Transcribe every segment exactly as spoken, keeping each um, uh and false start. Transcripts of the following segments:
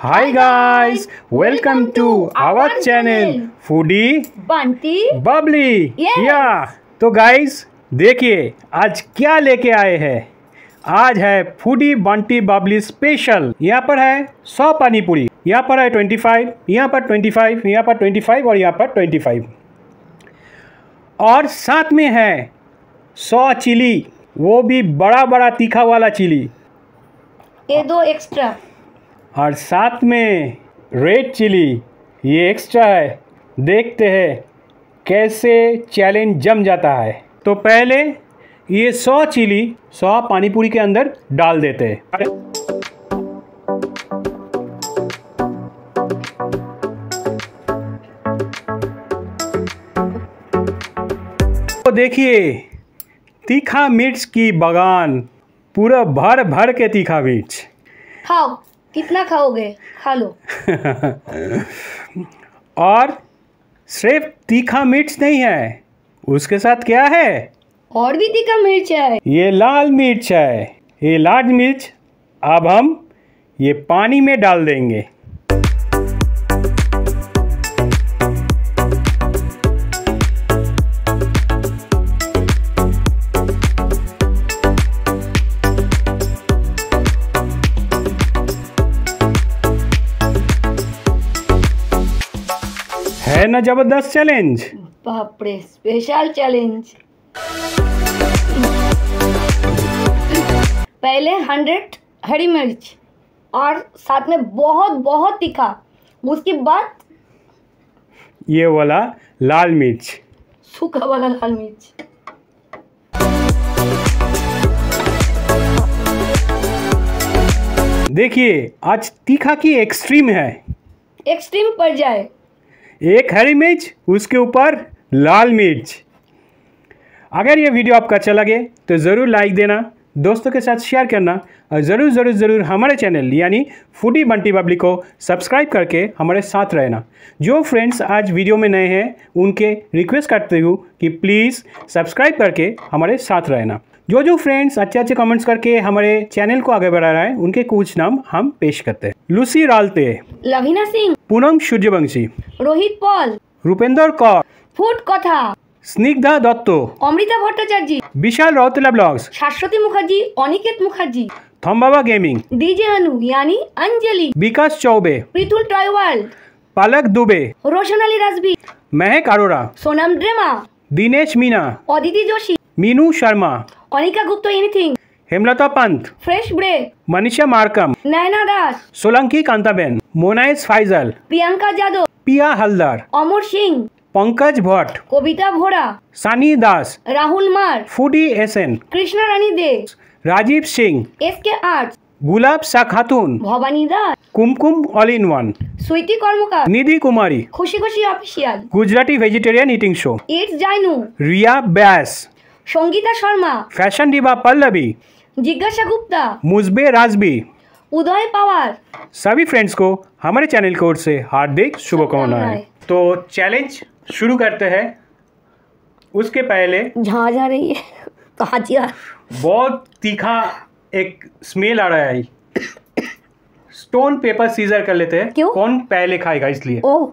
Hi guys, welcome to our channel foodie Bunty Babli. Yes. या तो guys देखिए आज क्या लेके आए हैं। आज है फूडी बंटी बबली स्पेशल। यहाँ पर है सौ पानी पूरी, यहाँ पर है ट्वेंटी फाइव, यहाँ पर ट्वेंटी फाइव, यहाँ पर ट्वेंटी फाइव और यहाँ पर ट्वेंटी फाइव, और साथ में है सौ चिली, वो भी बड़ा बड़ा तीखा वाला चिली, ये दो एक्स्ट्रा, और साथ में रेड चिली, ये एक्स्ट्रा है। देखते हैं कैसे चैलेंज जम जाता है। तो पहले ये सौ चिली सौ पानीपुरी के अंदर डाल देते हैं। तो देखिए तीखा मिर्च की बगान, पूरा भर भर के तीखा मिर्च। खाओ, कितना खाओगे खा लो। और सिर्फ तीखा मिर्च नहीं है, उसके साथ क्या है, और भी तीखा मिर्च है। ये लाल मिर्च है। ये लाल मिर्च अब हम ये पानी में डाल देंगे। है ना जबरदस्त चैलेंज। बाप रे, स्पेशल चैलेंज। पहले हंड्रेड हरी मिर्च और साथ में बहुत बहुत तीखा, उसके बाद ये वाला लाल मिर्च, सूखा वाला लाल मिर्च। देखिए आज तीखा की एक्सट्रीम है। एक्सट्रीम पड़ जाए, एक हरी मिर्च, उसके ऊपर लाल मिर्च। अगर ये वीडियो आपको अच्छा लगे तो ज़रूर लाइक देना, दोस्तों के साथ शेयर करना, और ज़रूर ज़रूर ज़रूर हमारे चैनल यानी फूडी बंटी बबली को सब्सक्राइब करके हमारे साथ रहना। जो फ्रेंड्स आज वीडियो में नए हैं उनके रिक्वेस्ट करते हूँ कि प्लीज़ सब्सक्राइब करके हमारे साथ रहना। जो जो फ्रेंड्स अच्छे अच्छे कमेंट्स करके हमारे चैनल को आगे बढ़ा रहा है उनके कुछ नाम हम पेश करते हैं। Lucy Ralte, Lavina Singh, Poonam Suryavanshi, Rohit Paul, Rupendra Kaur, food Katha, Snigdha Dutt, Amrita Bhattacharya, Vishal Rautela blogs, Shashwati Mukherjee, Aniket Mukherjee, थम्बावा गेमिंग, डीजे अनु यानी अंजलि, विकास चौबे, प्रीतुल टॉयवर्ल्ड, पलक दुबे, रोशन अली राजवी, महक अरोड़ा, सोनम ड्रेमा, Dinesh Meena, Aditi Joshi, Meenu Sharma, Anika Gupta anything, Hemlata Pant, fresh break, Manisha Markam, Naina Das, Solanki Kantaben, मोनाइस फाइजल, प्रियंका जादव, पिया हलदार, अमर सिंह, पंकज भट्ट, कविता भोरा, सानी दास, राहुल मार, foodie SN, Krishna Rani De, Rajiv Singh, S K arts, Gulab सा Khatoon, Bhawani Das, Kumkum all in one, सुइटी Karmakar, Nidhi Kumari, Khushi Khushi official, Gujarati vegetarian eating show, it's जाइनू, रिया बैस, संगीता शर्मा, फैशन डिवा पल्लवी, जिज्ञासा गुप्ता, मुजबे राजबी, उदय पवार। सभी फ्रेंड्स को हमारे चैनल की ओर से हार्दिक शुभकामनाएं। तो चैलेंज शुरू करते हैं। उसके पहले जहाँ जा रही है कहाँ जा, बहुत तीखा एक स्मेल आ रहा है। स्टोन पेपर सीजर कर लेते हैं। क्यों? कौन पहले खाएगा इसलिए। ओह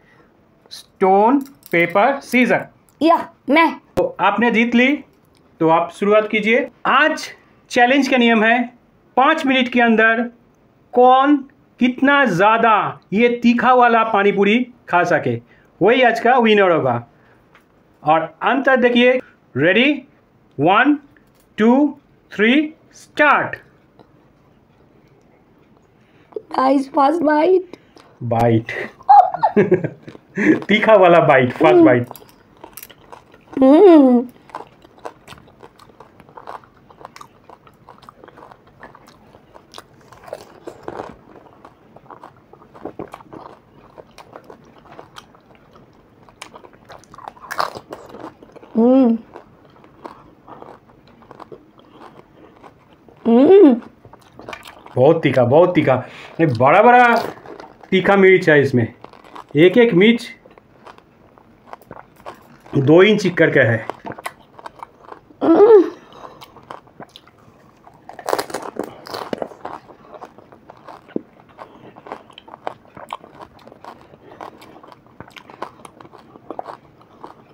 स्टोन पेपर सीजर, या मैं। तो आपने जीत ली, तो आप शुरुआत कीजिए। आज चैलेंज का नियम है पाँच मिनट के अंदर कौन कितना ज़्यादा ये तीखा वाला पानीपुरी खा सके वही आज का विनर होगा। और अंत तक देखिए। Ready, one two three start. Guys first bite. Bite तीखा वाला bite, first bite. Hmm hmm hmm बहुत तीखा, बहुत तीखा। ये बड़ा बड़ा तीखा मिर्च है इसमें। एक एक मिर्च दो इंच करके है।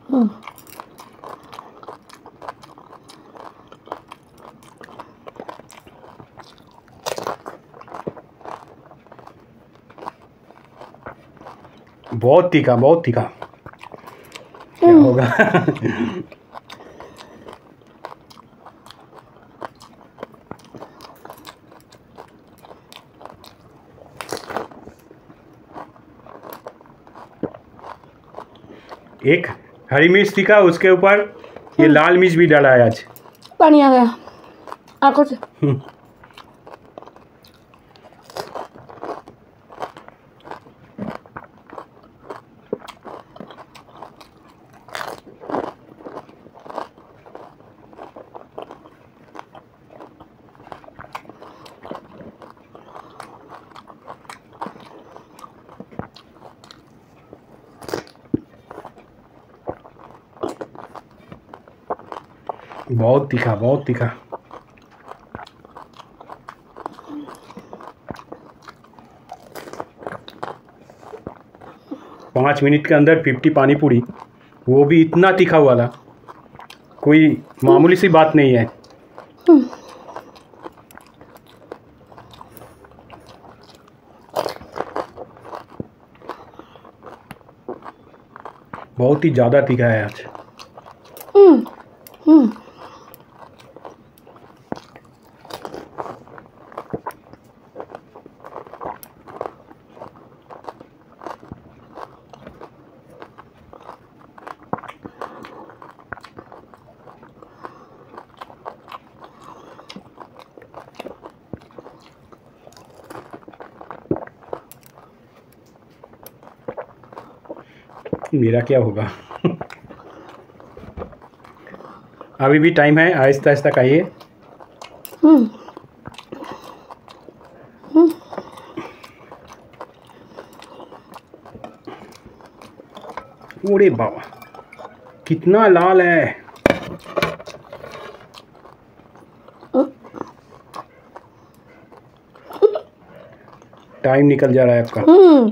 हम्म, बहुत तीखा, बहुत तीखा। क्या होगा? एक हरी मिर्च तीखा, उसके ऊपर ये लाल मिर्च भी डाला है आज। पानी आ गया आंखों से। बहुत तीखा, बहुत तीखा। पाँच मिनट के अंदर फिफ्टी पानी पूरी, वो भी इतना तीखा वाला, कोई मामूली सी बात नहीं है। बहुत ही ज़्यादा तीखा है आज। हम्म हम्म मेरा क्या होगा? अभी भी टाइम है, आहिस्ता आहिस्ता खाइए। हम्म अरे बाबा, कितना लाल है। टाइम निकल जा रहा है आपका। हम्म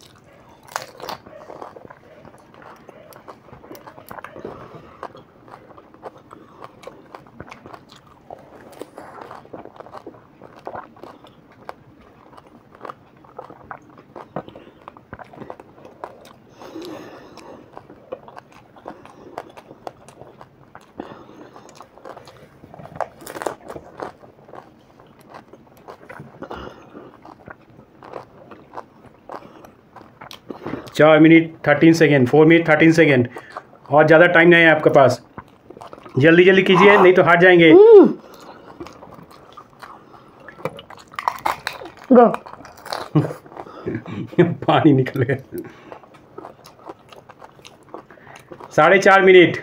चार minute thirteen second, four minute thirteen second, और ज़्यादा टाइम नहीं है आपके पास। जल्दी जल्दी कीजिए, नहीं तो हार जाएंगे। गो। पानी निकल गया। साढ़े चार मिनट।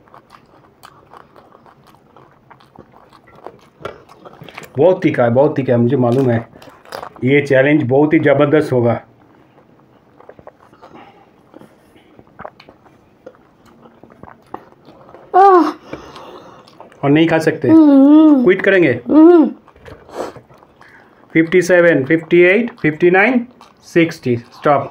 बहुत तीखा है, बहुत तीखा है, मुझे मालूम है। ये चैलेंज बहुत ही ज़बरदस्त होगा। आह, और नहीं खा सकते, हम्म क्विट करेंगे। Hmm fifty seven, fifty eight, fifty nine, sixty, stop.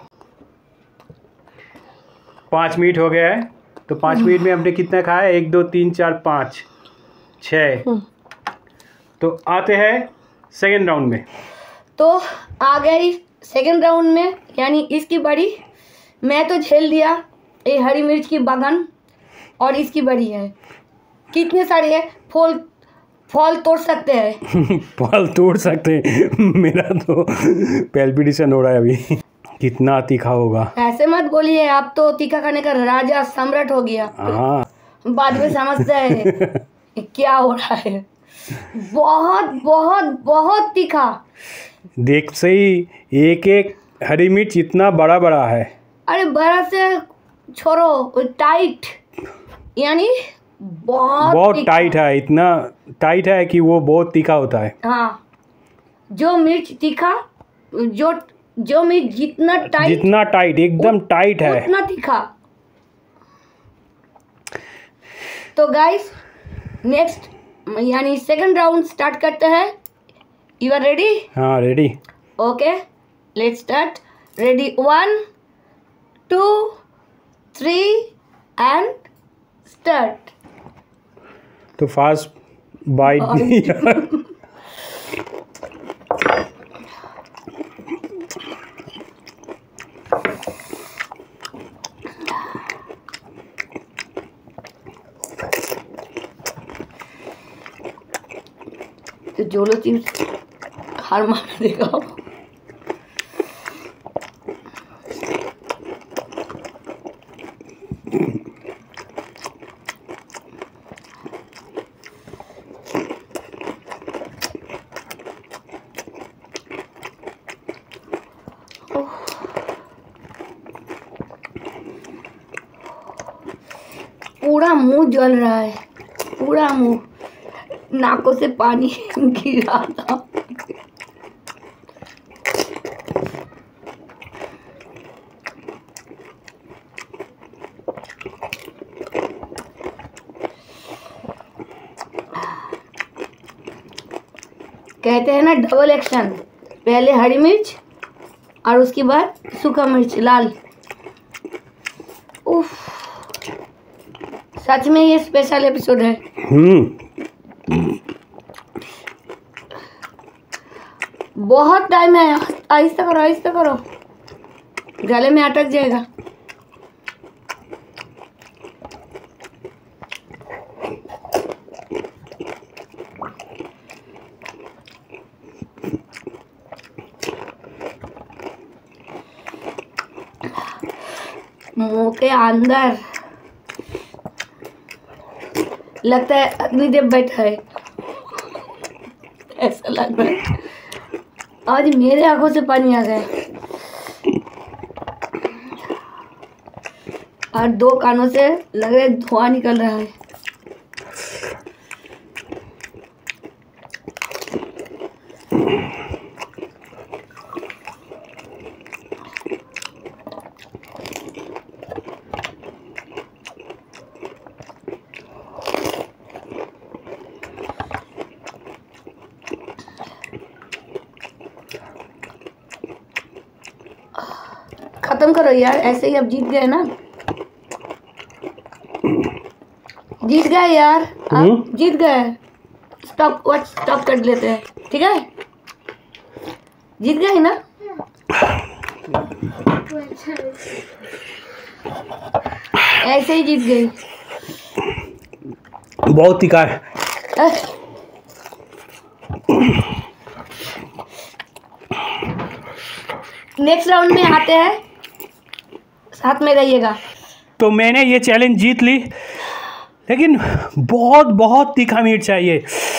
पाँच मिनट हो गया है, तो पाँच मिनट में हमने कितना खाया? एक दो तीन चार पाँच छः। तो आते हैं सेकेंड राउंड में। तो आ गई सेकंड राउंड में, यानी इसकी बड़ी। मैं तो झेल दिया ये हरी मिर्च की बगान, और इसकी बड़ी है। कितने सारे है फल फल तोड़ सकते हैं। फल तोड़ सकते हैं। मेरा तो पैल्पिटेशन हो रहा है अभी। कितना तीखा होगा? ऐसे मत बोलिए, आप तो तीखा खाने का राजा सम्राट हो गया। हाँ, बाद में समझते हैं क्या हो रहा है। बहुत बहुत बहुत तीखा। देख सही, एक एक हरी मिर्च इतना बड़ा बड़ा है। अरे बड़ा से छोड़ो, टाइट, यानी बहुत बहुत तीखा। टाइट है, इतना टाइट है कि वो बहुत तीखा होता है। हाँ, जो मिर्च तीखा, जो जो मिर्च जितना टाइट, जितना टाइट, एकदम टाइट है। उतना तीखा। तो गाइस, नेक्स्ट यानी सेकंड राउंड स्टार्ट करते हैं। You are ready? हाँ, ready. Okay, let's start. Ready, one two three and start. तो फास्ट बाइट नहीं यार। तो जो लोग चीज हार मान देगा। पूरा मुंह जल रहा है, पूरा मुंह, नाकों से पानी गिर रहा था। कहते हैं ना डबल एक्शन, पहले हरी मिर्च और उसके बाद सूखा मिर्च लाल। उफ, सच में ये स्पेशल एपिसोड है। हम्म बहुत टाइम है, आहिस्ता करो आहिस्ता करो, गले में अटक जाएगा। मुंह के अंदर लगता है अग्निदेव बैठा है, ऐसा लग रहा है। आज मेरे आंखों से पानी आ गया और दो कानों से लग रहा है धुआं निकल रहा है। खत्म करो यार, ऐसे ही अब जीत गए ना, जीत गए यार, आप जीत गए। स्टॉप वॉच स्टॉप कर लेते हैं, ठीक है, जीत गए ना। ऐसे ही जीत गई। बहुत तीखा है। नेक्स्ट राउंड में आते हैं, साथ में रहिएगा। तो मैंने ये चैलेंज जीत ली, लेकिन बहुत बहुत तीखा मीट चाहिए।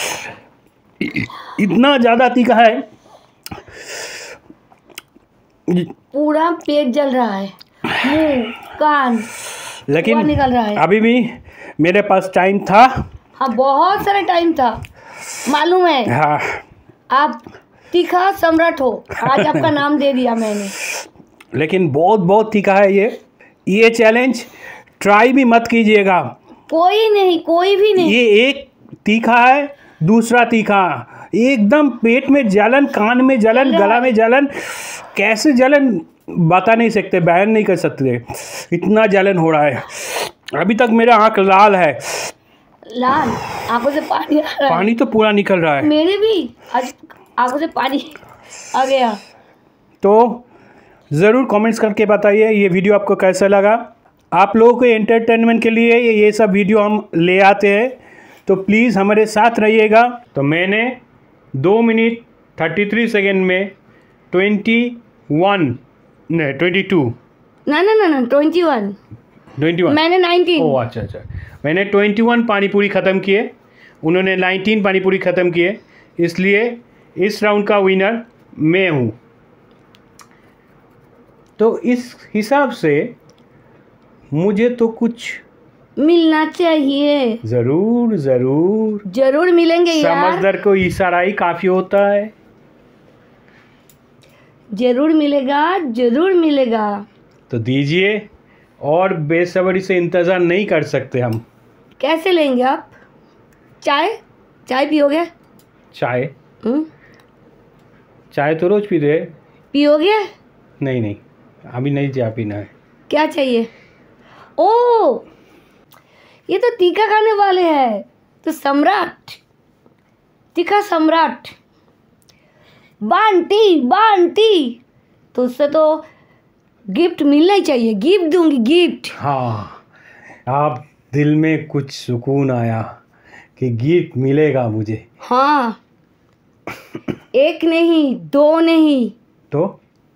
इतना ज़्यादा तीखा है, पूरा पेट जल रहा है, मुंह कान लेकिन निकल रहा है। अभी भी मेरे पास टाइम था। हाँ, बहुत सारा टाइम था, मालूम है। हाँ, आप तीखा सम्राट हो, आज आपका नाम दे दिया मैंने। लेकिन बहुत बहुत तीखा है ये ये चैलेंज ट्राई भी मत कीजिएगा। कोई नहीं, कोई भी नहीं। ये एक तीखा है, दूसरा तीखा, एकदम पेट में जलन, कान में जलन, गला में जलन, कैसे जलन बता नहीं सकते, बयान नहीं कर सकते, इतना जलन हो रहा है। अभी तक मेरा आँख लाल है, लाल, आंखों से पानी आ रहा है। पानी तो पूरा निकल रहा है। मेरे भी आज आंखों से पानी आ गया। तो ज़रूर कमेंट्स करके बताइए ये वीडियो आपको कैसा लगा। आप लोगों के एंटरटेनमेंट के लिए ये सब वीडियो हम ले आते हैं, तो प्लीज़ हमारे साथ रहिएगा। तो मैंने दो मिनट थर्टी थ्री सेकेंड में ट्वेंटी वन नहीं ट्वेंटी टू ना ना ना ना ट्वेंटी वन ट्वेंटी वन मैंने नाइनटीन। ओह अच्छा अच्छा, मैंने ट्वेंटी वन पानी पूरी ख़त्म किए, उन्होंने नाइनटीन पानी पूरी ख़त्म किए, इसलिए इस राउंड का विनर मैं हूँ। तो इस हिसाब से मुझे तो कुछ मिलना चाहिए। ज़रूर ज़रूर जरूर मिलेंगे यार, समझदार को इशारा ही काफ़ी होता है। जरूर मिलेगा, जरूर मिलेगा। तो दीजिए, और बेसब्री से इंतज़ार नहीं कर सकते हम। कैसे लेंगे आप? चाय चाय पियोगे? चाय हम्म? चाय तो रोज़ पीते हैं। पियोगे? नहीं नहीं, अभी नहीं चाय पीना है। क्या चाहिए? ओ, ये तो तीखा खाने वाले हैं, तो सम्राट, तीखा सम्राट। बांटी बांटी, तो उससे तो गिफ्ट मिलना ही चाहिए, गिफ्ट दूंगी गिफ्ट। हाँ, आप दिल में कुछ सुकून आया कि गिफ्ट मिलेगा मुझे। हाँ, एक नहीं, दो नहीं, तो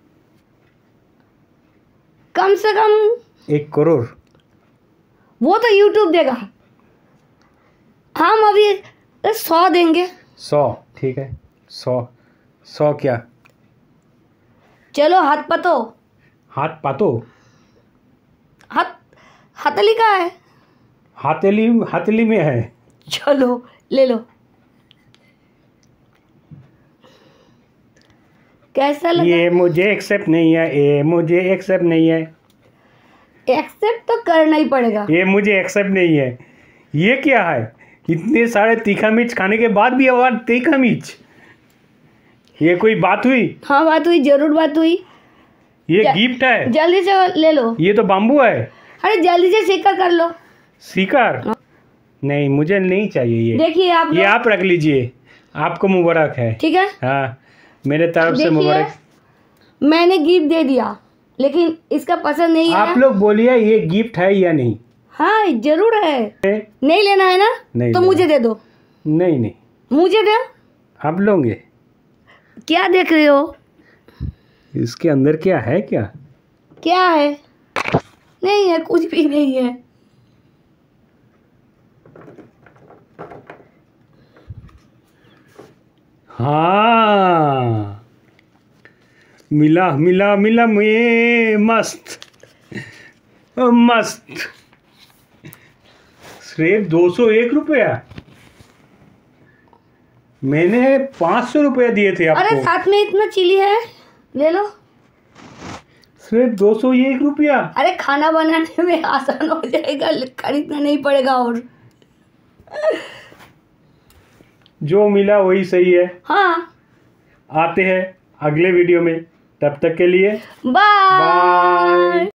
कम से कम एक करोड़। वो तो यूट्यूब देगा, हम अभी सौ देंगे। सौ, ठीक है, सौ। सौ क्या? चलो हाथ पतो। हाथ पातो? हाथ हथेली का है। हथेली, हथेली में है। चलो ले लो। कैसा लगा? ये मुझे एक्सेप्ट नहीं है, ये मुझे एक्सेप्ट नहीं है। एक्सेप्ट तो करना ही पड़ेगा। ये मुझे एक्सेप्ट नहीं है। ये क्या है? इतने सारे तीखा मिर्च खाने के बाद भी आवाज तीखा मिर्च। ये कोई बात हुई? हाँ बात हुई, जरूर बात हुई। ये ज- गिफ्ट है। जल्दी से ले लो। ये तो बाम्बू है। अरे जल्दी से सीकर कर लो। सीकर? नहीं, मुझे नहीं चाहिए ये। देखिए आप ये लोग- आप रख लीजिए, आपको मुबारक है। ठीक है, हाँ, मेरे तरफ से देखिए, मुबारक। मैंने गिफ्ट दे दिया, लेकिन इसका पसंद नहीं आप आया। लोग बोलिए ये गिफ्ट है या नहीं? हाँ जरूर है। नहीं लेना है ना? नहीं तो लेना। मुझे दे दो। नहीं नहीं, मुझे दे। आप लोगे। क्या देख रहे हो? इसके अंदर क्या है? क्या क्या है? नहीं है, कुछ भी नहीं है। हाँ, मिला मिला मिला मैं, मस्त मस्त। सिर्फ दो सौ एक रुपया? मैंने पाँच सौ रुपया दिए थे अरे आपको। साथ में इतना चिली है, ले लो। सिर्फ दो सौ एक रुपया? अरे खाना बनाने में आसान हो जाएगा, खरीदना नहीं पड़ेगा। और जो मिला वही सही है। हाँ, आते हैं अगले वीडियो में, तब तक के लिए बाय। बाय।